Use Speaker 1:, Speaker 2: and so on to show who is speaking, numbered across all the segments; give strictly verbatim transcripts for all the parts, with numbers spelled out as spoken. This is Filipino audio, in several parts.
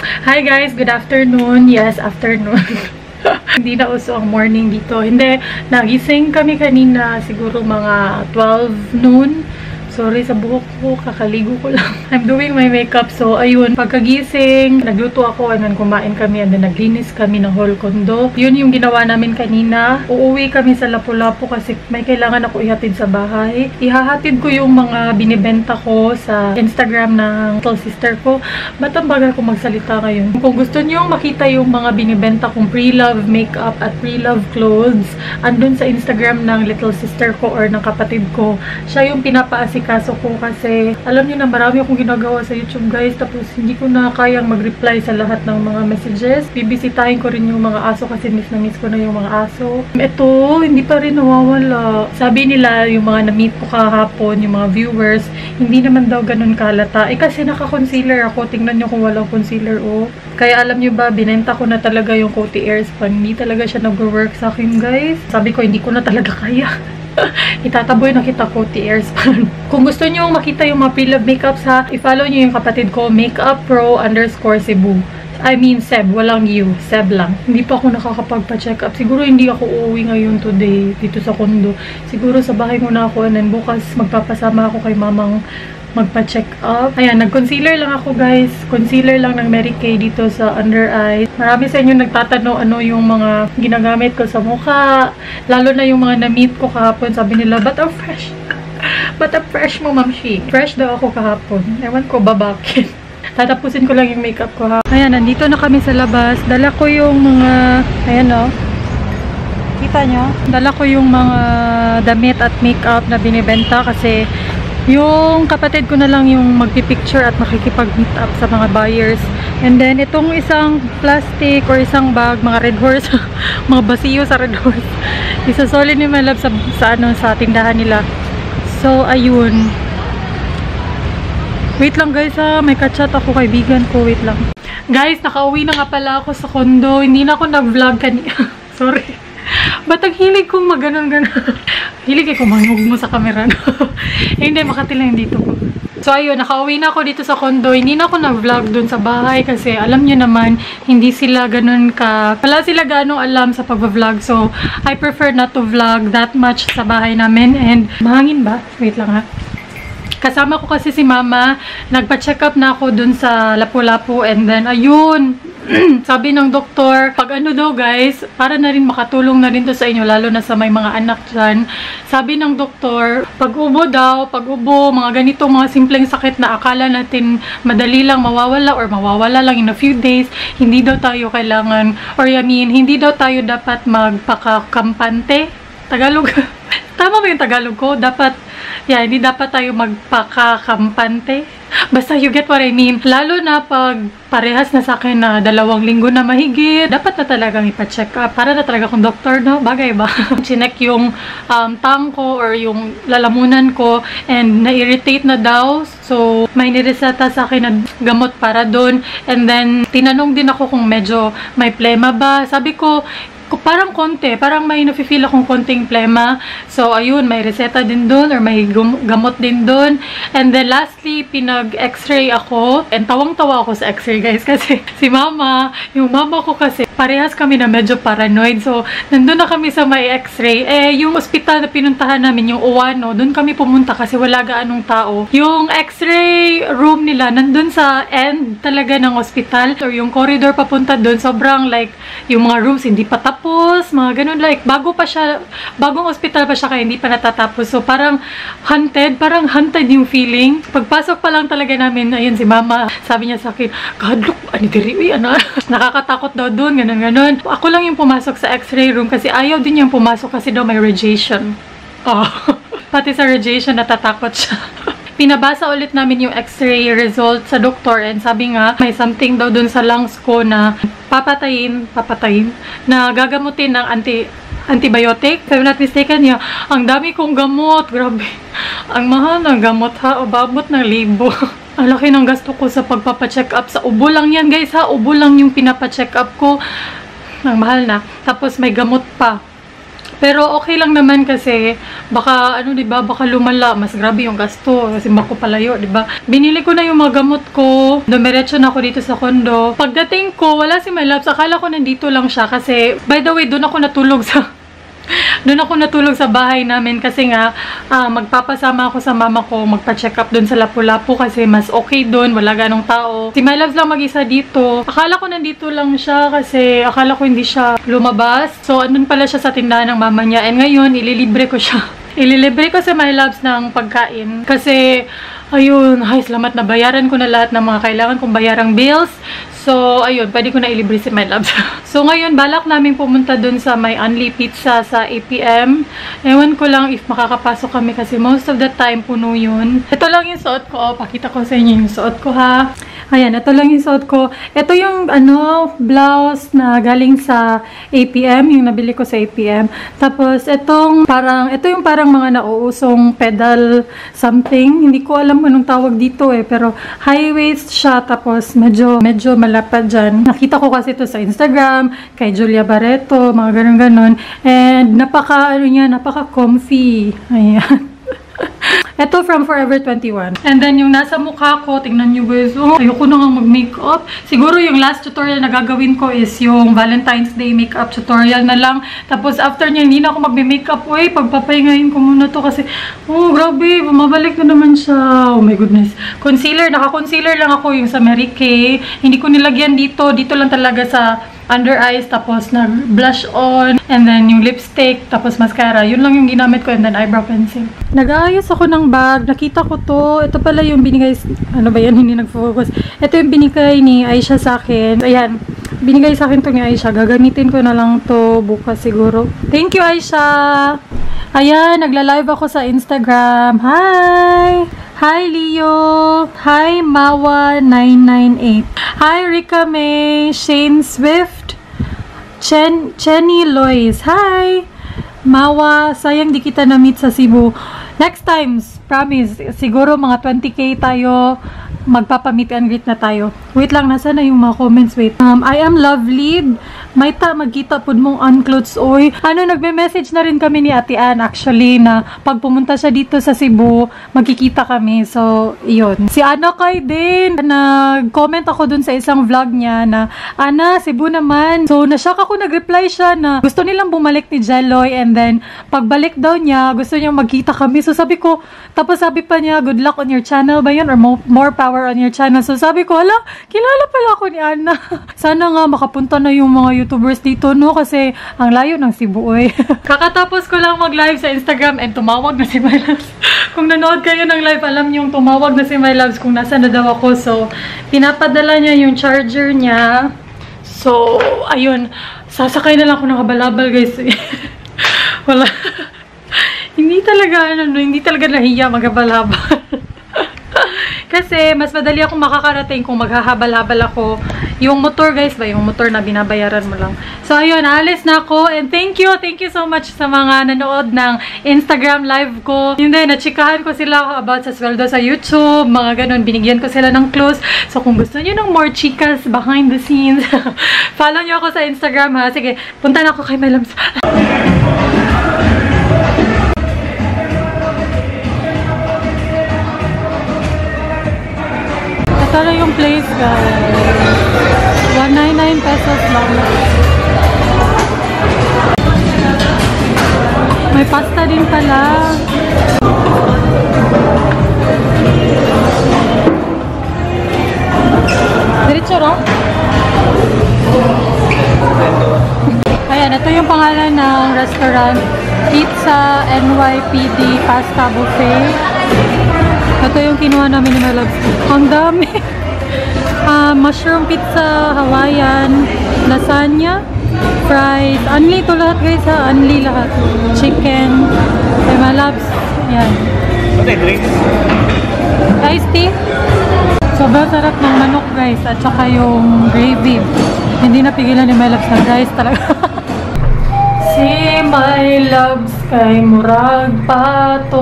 Speaker 1: Hi guys, good afternoon. Yes, afternoon. Hindi na uso ang morning dito. Hindi, nagising kami kanina siguro mga twelve noon. Sorry sa buhok ko, kakaligo ko lang. I'm doing my makeup. So, ayun, pagkagising, nagluto ako, and then kumain kami, and then naglinis kami ng whole condo. Yun yung ginawa namin kanina. Uuwi kami sa Lapu-Lapu kasi may kailangan ako ihatid sa bahay. Ihahatid ko yung mga binibenta ko sa Instagram ng little sister ko. Ba't ang bagal ko magsalita ngayon? Kung gusto nyo makita yung mga binibenta kong pre-love makeup at pre-love clothes, andun sa Instagram ng little sister ko or ng kapatid ko. Siya yung pinapaasik kaso ko kasi alam niyo na marami akong ginagawa sa YouTube guys, tapos hindi ko na kayang mag-reply sa lahat ng mga messages. Bibisitahin ko rin yung mga aso kasi miss na miss ko na yung mga aso. Ito, hindi pa rin nawawala. Sabi nila yung mga na-meet ko kahapon, yung mga viewers, hindi naman daw ganun kalata. Eh kasi naka-concealer ako. Tingnan nyo kung walang concealer oh. Kaya alam nyo ba, binenta ko na talaga yung Coty Airspun. Hindi talaga siya nag-work sa akin guys. Sabi ko hindi ko na talaga kaya. Itataboy na kita Coty Airspun. Kung gusto nyo makita yung mga pre-love makeup ha, i-follow nyo yung kapatid ko, Makeup Pro underscore Cebu. I mean Seb, walang you, Seb lang. Hindi pa ako nakakapagpa-check up. Siguro hindi ako uuwi ngayon today dito sa condo. Siguro sa bahay muna ako, and then bukas magpapasama ako kay mamang magpa-check up. Ayan, nag-concealer lang ako guys. Concealer lang ng Mary Kay dito sa under eye. Marami sa inyo nagtatanong ano yung mga ginagamit ko sa mukha. Lalo na yung mga na-meet ko kahapon. Sabi nila, ba't ang fresh? Ba't ang fresh mo, Ma'am Shi? Fresh daw ako kahapon. Ewan ko ba bakit? Tatapusin ko lang yung makeup ko ha. Ayan, nandito na kami sa labas. Dala ko yung mga, ayan o. Kita nyo? Dala ko yung mga damit at makeup na binibenta kasi yung kapatid ko na lang yung magpipicture at makikipag-meet up sa mga buyers. And then, itong isang plastic or isang bag, mga Red Horse, mga basiyo sa Red Horse. Isasoli ni Malab sa, sa, ano, sa tindahan nila. So, ayun. Wait lang guys ha, may kachat ako kaibigan ko. Wait lang. Guys, nakauwi na nga pala ako sa condo. Hindi na ako nag-vlog kanina. Sorry. Ba't ang hilig kong maganon-ganon? Hilig eh kung manghug mo sa camera, no? Eh, hindi, Makati lang dito ko. So, ayun, nakauwi na ako dito sa condo. Hindi na ako nag-vlog dun sa bahay kasi alam nyo naman, hindi sila ganun ka... Wala sila ganong alam sa pag-vlog. So, I prefer not to vlog that much sa bahay namin. And, mahangin ba? Wait lang ha. Kasama ko kasi si Mama. Nagpa-check up na ako dun sa Lapu-Lapu. And then, ayun... Sabi ng doktor, pag ano daw guys, para na rin makatulong na rin to sa inyo, lalo na sa may mga anak dyan. Sabi ng doktor, pag ubo daw, pag ubo, mga ganito, mga simpleng sakit na akala natin madali lang mawawala or mawawala lang in a few days, hindi daw tayo kailangan, or I mean, hindi daw tayo dapat magpakakampante. Tagalog. Tama ba yung Tagalog ko? Dapat, yeah, hindi dapat tayo magpakakampante. Basta you get what I mean. Lalo na pag parehas na sa akin na dalawang linggo na mahigit, dapat na talagang ipa-check up. Para na talaga akong doktor, no? Bagay ba? Chinek yung um, tang ko or yung lalamunan ko and na-irritate na daw. So, may nireseta sa akin na gamot para doon. And then, tinanong din ako kung medyo may plema ba. Sabi ko, parang konti, parang may nafe-feel akong konting plema. So, ayun, may reseta din doon or may gamot din doon. And then, lastly, pinag-x-ray ako. And tawang-tawa ako sa x-ray, guys. Kasi si Mama, yung mama ko kasi, parehas kami na medyo paranoid. So, nandun na kami sa may x-ray. Eh, yung ospital na pinuntahan namin, yung Uwano, doon kami pumunta kasi wala gaanong tao. Yung x-ray room nila, nandun sa end talaga ng ospital. Or yung corridor papunta doon, sobrang like, yung mga rooms hindi pa tapos. Tapos, mga ganun, like, bago pa siya, bagong hospital pa siya kaya hindi pa natatapos. So, parang haunted, parang haunted yung feeling. Pagpasok pa lang talaga namin, ayun, si Mama, sabi niya sa akin, God, look, ani diri, ano, nakakatakot daw dun, ganun, ganun. Ako lang yung pumasok sa x-ray room kasi ayaw din yung pumasok kasi daw may radiation. Oh, pati sa radiation, natatakot siya. Pinabasa ulit namin yung x-ray result sa doktor and sabi nga, may something daw dun sa lungs ko na papatayin, papatayin, na gagamutin ng anti, antibiotic. If I'm not mistaken niya, ang dami kong gamot, grabe. Ang mahal ng gamot ha, ababot ng libo. Ang laki ng gasto ko sa pagpapacheck up. Sa ubo lang yan guys ha, ubo lang yung pinapacheck up ko. Ang mahal na. Tapos may gamot pa. Pero okay lang naman kasi baka ano 'di ba, baka lumala, mas grabe yung gasto kasi bako palayo, 'di ba? Binili ko na yung mga gamot ko. Dumiretso na ako dito sa condo. Pagdating ko, wala si my loves. Akala ko nandito lang siya kasi by the way, doon ako natulog sa doon ako natulog sa bahay namin kasi nga uh, magpapasama ako sa mama ko magpa-check up doon sa Lapu-Lapu kasi mas okay doon, wala ganong tao. Si my loves lang mag-isa dito. Akala ko nandito lang siya kasi akala ko hindi siya lumabas. So andun pala siya sa tindahan ng mama niya and ngayon ililibre ko siya. Ililibre ko sa my loves ng pagkain kasi ayun, ay salamat na bayaran ko na lahat ng mga kailangan kong bayarang bills. So, ayun, pwede ko na ilibre si my loves. So, ngayon, balak namin pumunta dun sa may Unli Pizza sa A P M. Ewan ko lang if makakapasok kami kasi most of the time puno yun. Ito lang yung suot ko. Oh, pakita ko sa inyo yung suot ko ha. Ayan, ito lang yung suot ko. Ito yung, ano, blouse na galing sa A P M, yung nabili ko sa A P M. Tapos, itong parang, ito yung parang mga nauusong pedal something. Hindi ko alam anong tawag dito eh, pero high waist siya, tapos medyo, medyo malapad dyan. Nakita ko kasi ito sa Instagram, kay Julia Barreto, mga ganun-ganun. And, napaka, ano niya, napaka comfy. Ayan. Ito from Forever twenty-one. And then, yung nasa mukha ko, tingnan nyo guys, oh, ayoko na nga mag-makeup. Siguro yung last tutorial na gagawin ko is yung Valentine's Day makeup tutorial na lang. Tapos, after niya, hindi na ako mag-makeup. Uy, pagpapahingayin ko muna to kasi, oh, grabe, bumabalik na naman siya. Oh my goodness. Concealer, naka-concealer lang ako yung sa Mary Kay. Hindi ko nilagyan dito. Dito lang talaga sa under eyes, tapos nag-blush on, and then yung lipstick, tapos mascara. Yun lang yung ginamit ko, and then eyebrow pencil. Nag-aayos ako ng bag. Nakita ko to. Ito pala yung binigay, ano ba yan? Hindi nag-focus. Ito yung binigay ni Aisha sa akin. Ayan. Binigay sa akin to ni Aisha. Gagamitin ko na lang to bukas siguro. Thank you, Aisha! Ayan, nagla-live ako sa Instagram. Hi! Hi, Leo! Hi, Mawa nine nine eight. Hi, Rika May, Shane Swift, Chen, Chenny Lois. Hi! Mawa, sayang di kita na-meet sa Cebu. Next time, promise, siguro mga twenty K tayo, magpapamit and greet na tayo. Wait lang, nasa na yung mga comments? Wait. Um, I am lovely. May ta, magkita po mong unclothes. Oy, ano, nagme-message na rin kami ni Ate Ann actually na pag pumunta siya dito sa Cebu, magkikita kami. So, yun. Si Ana Kay din, nag-comment ako dun sa isang vlog niya na, Ana, Cebu naman. So, nashock ako, nag-reply siya na gusto nilang bumalik ni Jeloy and then, pagbalik daw niya, gusto niya magkita kami. So, sabi ko, tapos sabi pa niya, good luck on your channel ba yun? Or mo more power on your channel. So, sabi ko, hala, kilala pala ako ni Ana. Sana nga makapunta na yung mga YouTubers dito, no? Kasi ang layo ng Cebu, oy. Kakatapos ko lang mag-live sa Instagram and tumawag na si My Loves. Kung nanood kayo ng live, alam niyo yung tumawag na si My Loves kung nasa na daw ako. So, pinapadala niya yung charger niya. So, ayun. Sasakay na lang ako ng kabalabal, guys. Wala. Hindi talaga, ano, hindi talaga nahiya mag-kabalabal. Kasi, mas madali akong makakarating kung maghahabal-habal ako. Yung motor, guys, ba? Yung motor na binabayaran mo lang. So, ayun, alis na ako. And thank you, thank you so much sa mga nanood ng Instagram live ko. Yun din, nachikahan ko sila about sa sweldo sa YouTube. Mga ganun, binigyan ko sila ng clothes. So, kung gusto nyo ng more chikas behind the scenes, follow nyo ako sa Instagram, ha? Sige, punta na ako kay My Loves. Ito na yung place, guys. one ninety-nine pesos lang. May pasta din pala. Diretso, no? Ayan, ito yung pangalan ng restaurant. Pizza N Y P D Pasta Buffet. Ito yung kinuha namin ni My Loves. Ang dami. Uh, mushroom pizza, Hawaiian, lasagna, fries. Unli ito lahat, guys, ha? Unli lahat. Chicken. Kay My Loves. Yan.
Speaker 2: Okay, drinks.
Speaker 1: Iced tea. Sobrang sarap ng manok, guys. At saka yung gravy. Hindi napigilan ni My Loves na guys talaga. Si My Loves kay Murag Pato.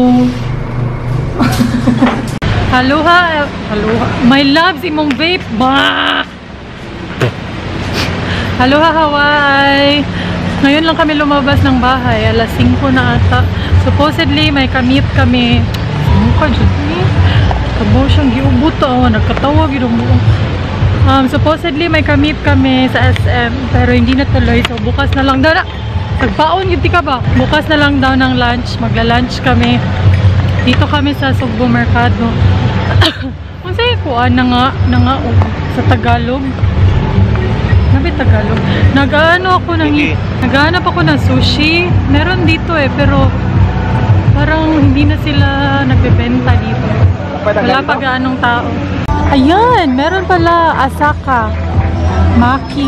Speaker 1: Haluha, haluha. My Loves, imong vape ba? Haluha, Hawaii. Ngayon lang kami lumabas ng bahay. alas singko na ata. Supposedly, may kamit kami. Ano ka dyan eh? Kabaw siyang giubot. Oh, nagkatawa ginoong mo. Um, supposedly, may kamit kami sa S M. Pero hindi na tuloy. So, bukas na lang daw na. Nagpaon, hindi ka ba? Bukas na lang daw ng lunch. Magla-lunch kami. Dito kami sa Sugbo Mercado. Kung sa'yo kuha na nga, na nga oh, sa Tagalog. Nabi Tagalog. Nag-ano ako ng, nag-hanap ako ng sushi. Meron dito eh, pero parang hindi na sila nagbebenta dito. Wala pa gaanong tao. Ayan, meron pala Asaka. Maki.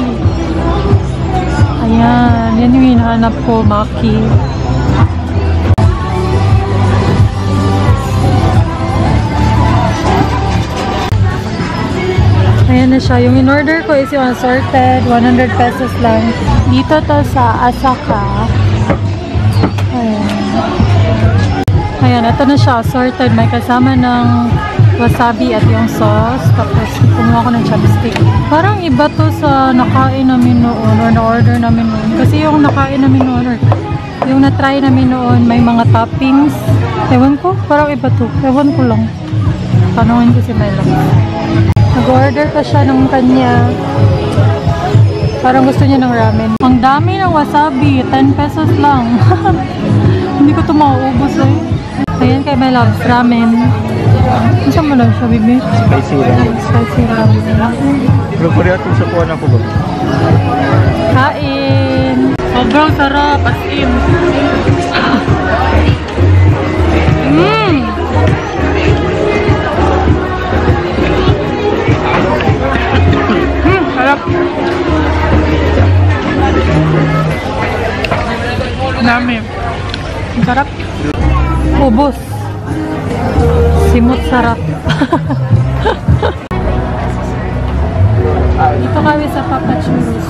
Speaker 1: Ayan, yan yung hinahanap ko, Maki. Ayan na siya. Yung in-order ko is yung assorted. one hundred pesos lang. Dito to sa Asaka. Ayan. Ayan, ito na siya. Assorted. May kasama ng wasabi at yung sauce. Tapos, kumuha ko ng chopstick. Parang iba to sa nakain namin noon or na-order namin noon. Kasi yung nakain namin noon or yung na-try namin noon, may mga toppings. Ewan ko. Parang iba to. Ewan ko lang. Tanungin ko si Mela. Nag-order pa siya ng kanya. Parang gusto niya ng ramen. Ang dami ng wasabi. ten pesos lang. Hindi ko ito mauubos eh. Ayan kay my loves, ramen. Saan mo lang siya, bibi?
Speaker 2: Spicy ramen.
Speaker 1: Spicy ramen.
Speaker 2: Pero pwede itong sapuan ako ba?
Speaker 1: Kain! Sobrang sarap, as in. Mmm! Sarap. Dami. Sarap. Ubos. Simot sarap. Dito kami sa Papa Churros.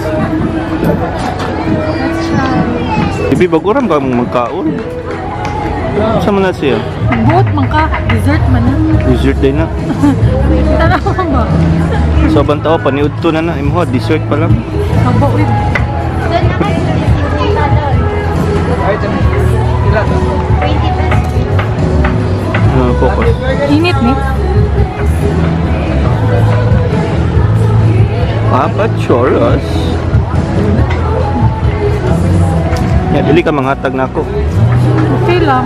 Speaker 1: Let's try.
Speaker 2: Bibi, baguran ba mong magkaon? Saan mo na siya?
Speaker 1: Buot man ka. Dessert man na.
Speaker 2: Dessert din na.
Speaker 1: Tanaw ba?
Speaker 2: So, bantao, paniud to na na. Imo, dessert pa lang.
Speaker 1: Abo, uy.
Speaker 2: Uh, focus.
Speaker 1: Init ni?
Speaker 2: Papa Churros. Ya, dili ka manghatag na ako.
Speaker 1: Okay lang.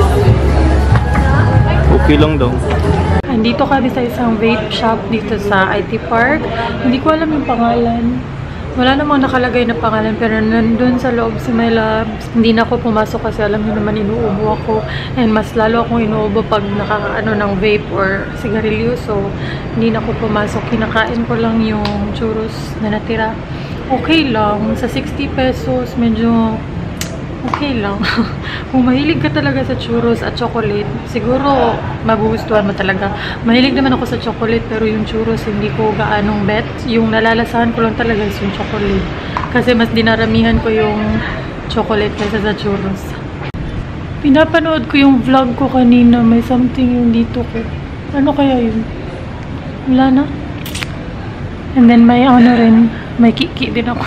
Speaker 2: Okay lang daw.
Speaker 1: Andito kami sa isang vape shop dito sa I T Park. Hindi ko alam yung pangalan. Wala namang nakalagay na pangalan pero nandun sa loob si my loves. Hindi na ako pumasok kasi alam niyo naman inuubo ako. And mas lalo akong inuubo pag nakakaano ng vape or sigarilyo. So, hindi na ako pumasok. Kinakain ko lang yung churros na natira. Okay lang. Sa sixty pesos, medyo okay lang. Kung mahilig ka talaga sa churros at chocolate, siguro magugustuhan mo talaga. Mahilig naman ako sa chocolate pero yung churros hindi ko gaanong bet. Yung nalalasahan ko lang talaga is yung chocolate. Kasi mas dinaramihan ko yung chocolate kaysa sa churros. Pinapanood ko yung vlog ko kanina. May something yung dito ko. Ano kaya yun? Wala na. And then may ano rin. May kiki din ako.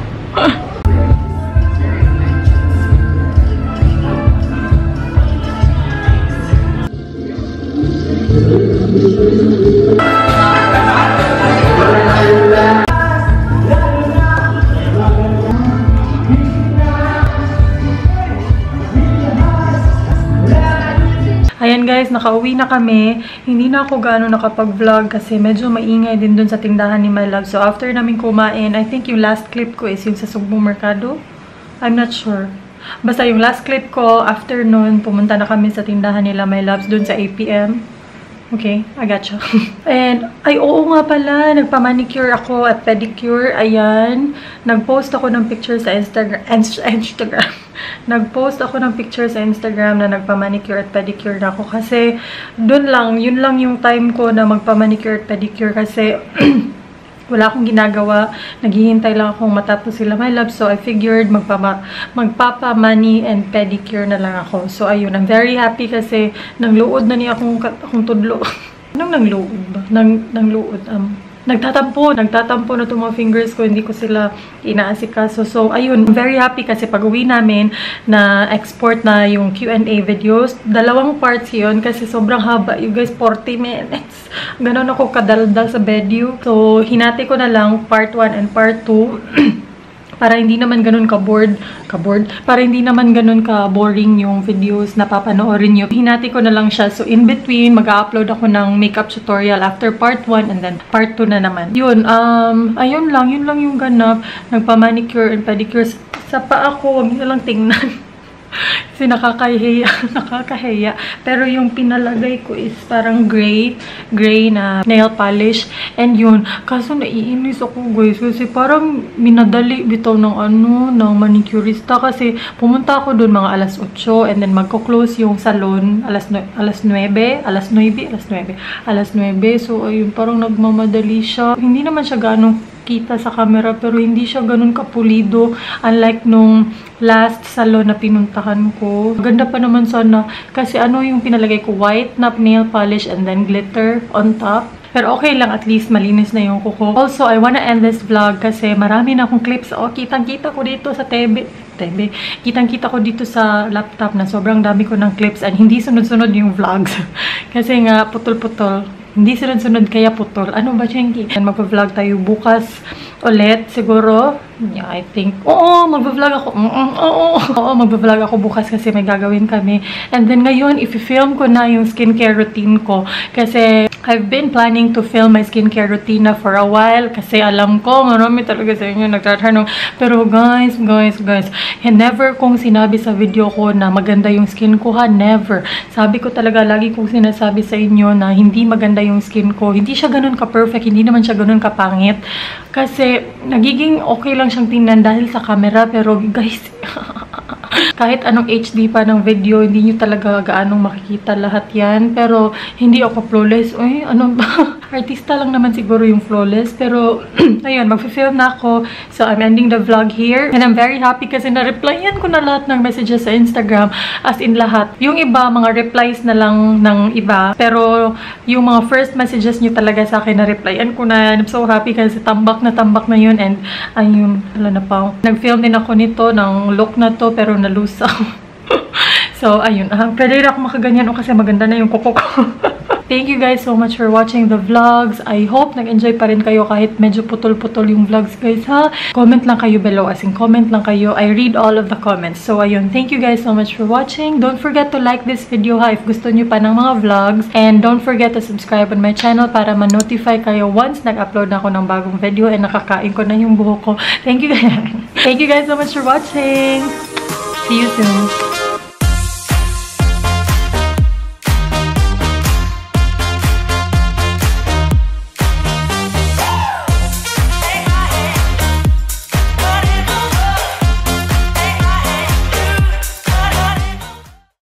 Speaker 1: Ayan guys, nakauwi na kami. Hindi na ako gaano nakapag-vlog kasi medyo maingay din dun sa tindahan ni my love. So after namin kumain, I think yung last clip ko is yung sa Sugbo Mercado. I'm not sure. Basta yung last clip ko, after nun, pumunta na kami sa tindahan nila my loves dun sa eight p m Okay, I gotcha. And, ay oo nga pala, nagpa-manicure ako at pedicure. Ayan, nag-post ako ng picture sa Instagram. Instagram. Nag-post ako ng picture sa Instagram na nagpa-manicure at pedicure na ako. Kasi, dun lang, yun lang yung time ko na magpa-manicure at pedicure. Kasi, wala akong ginagawa. Naghihintay lang akong matapos sila my love. So, I figured magpapa, magpapa-mani and pedicure na lang ako. So, ayun. I'm very happy kasi nangluod na niya akong, akong tudlo. Anong nangluod ba? Nang, nangluod. Um, nagtatampo. Nagtatampo na itong mga fingers ko. Hindi ko sila inaasikaso. So, ayun. Very happy kasi pag uwi namin na export na yung Q and A videos. Dalawang parts yun kasi sobrang haba. You guys, forty minutes. Ganon ako kadaldal sa video. So, hinati ko na lang part one and part two. Para hindi naman ganun ka-bored, ka-bored, para hindi naman ganun ka-boring yung videos na papanoorin nyo. Hinati ko na lang siya. So, in between, mag-upload ako ng makeup tutorial after part one and then part two na naman. Yun, um, ayun lang, yun lang yung ganap. Nagpa-manicure and pedicure. Sa paa ko, wag na lang tingnan. Kasi nakakahiya, nakakahiya. Pero yung pinalagay ko is parang gray, gray na nail polish. And yun, kaso naiinis ako guys. Kasi parang minadali bitaw ng ano, ng manicurista. Kasi pumunta ako doon mga alas otso and then magko-close yung salon alas, alas nuwebe, alas nuwebe, alas nuwebe, alas nuwebe. So ayun, parang nagmamadali siya. Hindi naman siya ganong kita sa camera pero hindi siya ganun kapulido unlike nung last salon na pinuntahan ko. Ganda pa naman sana kasi ano yung pinalagay ko, white na nail polish and then glitter on top. Pero okay lang, at least malinis na yung kuko. Also, I wanna end this vlog kasi marami na akong clips. Oh, kitang-kita ko dito sa tebe. Tebe. Kitang-kita ko dito sa laptop na sobrang dami ko ng clips and hindi sunod-sunod yung vlogs. Kasi nga, putol-putol. Hindi sunod-sunod kaya putol. Ano ba, Chenki? Magpa-vlog tayo bukas ulit, siguro. Yeah, I think. Oo, magpa-vlog ako. Mm -mm, oo, oo, magpa-vlog ako bukas kasi may gagawin kami. And then ngayon, if-film ko na yung skincare routine ko. Kasi I've been planning to film my skincare routine na for a while. Kasi alam ko, marami talaga sa inyo nagtatanong. Pero guys, guys, guys, never kong sinabi sa video ko na maganda yung skin ko ha. Never. Sabi ko talaga, lagi kong sinasabi sa inyo na hindi maganda yung skin ko. Hindi siya ganun ka-perfect. Hindi naman siya ganun ka-pangit. Kasi nagiging okay lang siyang tingnan dahil sa camera. Pero guys, kahit anong H D pa ng video, hindi nyo talaga gaanong makikita lahat yan. Pero hindi ako flawless. Uy, ano ba? Artista lang naman siguro yung flawless. Pero, ayun, mag-film na ako. So, I'm ending the vlog here. And I'm very happy kasi na-replyan ko na lahat ng messages sa Instagram. As in lahat. Yung iba, mga replies na lang ng iba. Pero, yung mga first messages nyo talaga sa akin, na-replyan ko na. I'm so happy kasi tambak na tambak na yun. And, ayun, wala na pa. Nag-film din ako nito ng look na to, pero nalusaw. So, ayun. Uh, pwede rin ako makaganyan o kasi maganda na yung kuko ko. Thank you guys so much for watching the vlogs. I hope nag-enjoy pa rin kayo kahit medyo putol-putol yung vlogs guys ha. Comment lang kayo below, as in comment lang kayo. I read all of the comments. So ayun, thank you guys so much for watching. Don't forget to like this video ha if gusto nyo pa ng mga vlogs. And don't forget to subscribe on my channel para ma-notify kayo once nag-upload na ako ng bagong video and nakakain ko na yung buhok ko. Thank you guys. Thank you guys so much for watching. See you soon.